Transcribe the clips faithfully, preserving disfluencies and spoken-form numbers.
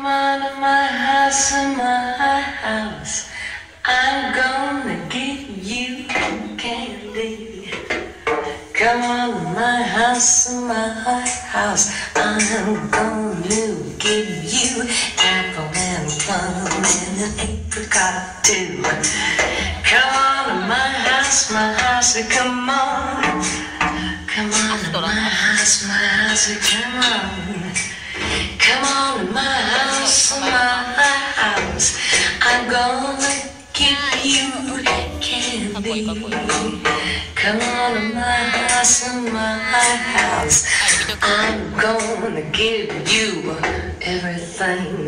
Come on to my house, in my house. I'm gonna give you candy. Come on to my house, in my house. I'm gonna give you apple and plum and an apricot too. Come on to my house, my house, come on. Come on to my house, my house, come on. Come on to my house, my house. I'm gonna give you candy. Come on to my house, my house. I'm gonna give you everything.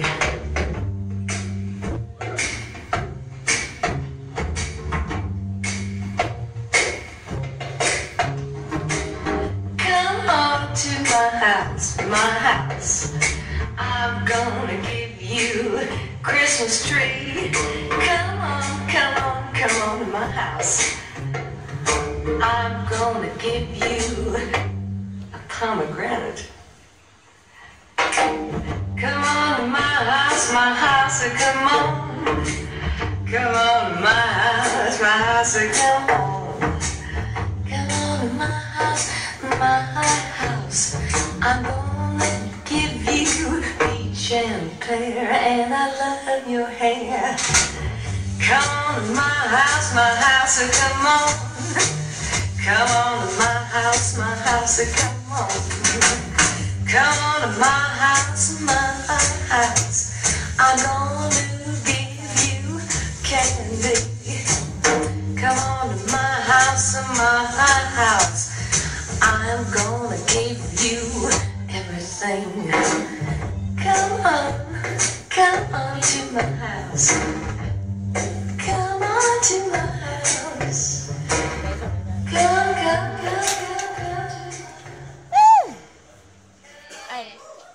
Come on to my house, my house. I'm gonna give you a Christmas tree. Come on, come on, come on to my house. I'm gonna give you a pomegranate. Come on to my house, my house, come on. Come on to my house, my house, come on. Come on to my house, my house. I'm gonna give you peach and pear, and I love your hair. Come on to my house, my house, come on. Come on to my house, my house, come on. Come on to my house, my house. I'm gonna give you candy. Come on to my house, my house. I'm gonna give you everything. Come on, come on to my house. Come on to my house. Come, come, come, come, come. Woo! Ay.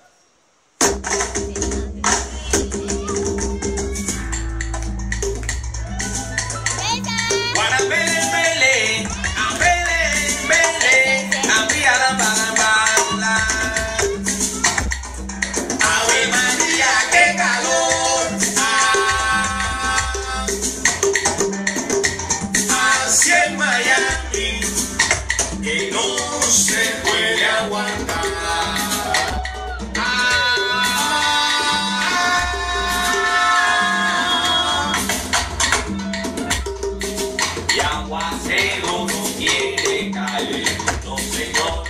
Que no se puede aguantar. Ah, y aguacero no quiere caer, no señor.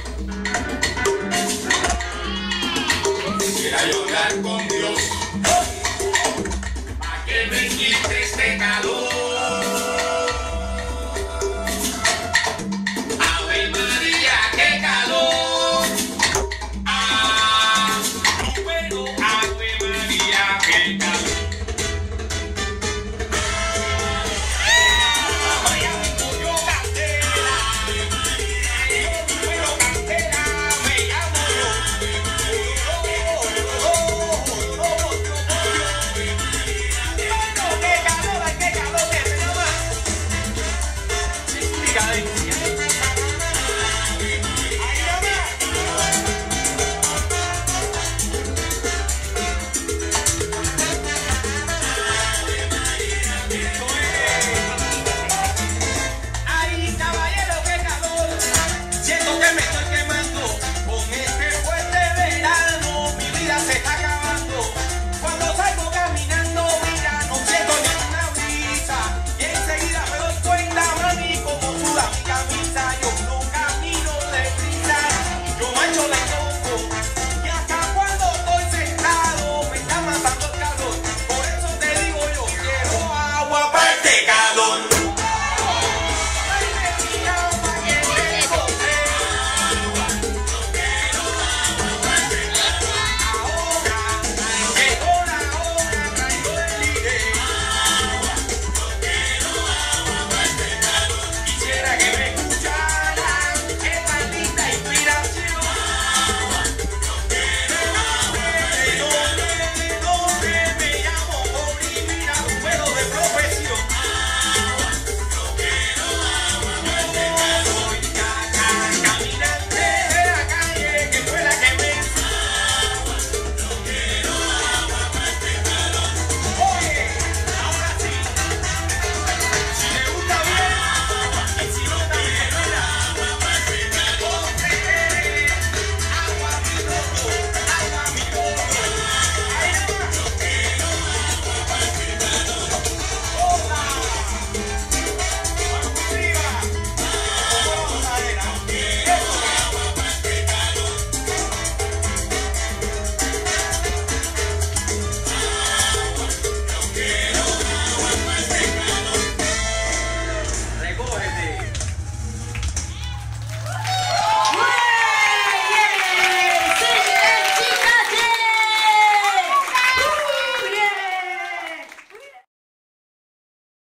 Quisiera llorar con Dios, pa' que me quite este calor.